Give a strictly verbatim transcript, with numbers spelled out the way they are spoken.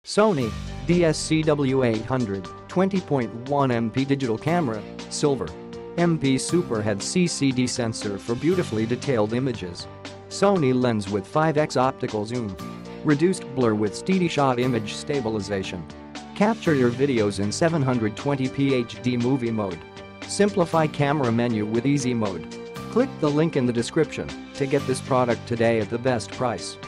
Sony D S C W eight hundred twenty point one megapixel digital camera, silver. M P Super H A D C C D sensor for beautifully detailed images. Sony Lens with five x optical zoom. Reduced blur with SteadyShot Image stabilization. Capture your videos in seven twenty p H D movie mode. Simplify camera menu with easy mode. Click the link in the description to get this product today at the best price.